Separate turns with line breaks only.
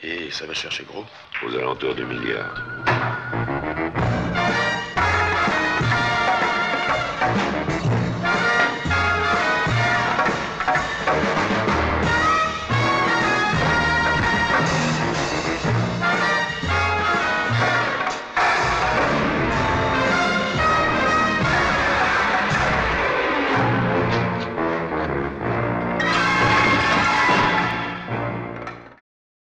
Et ça va chercher gros.
Aux alentours du milliard.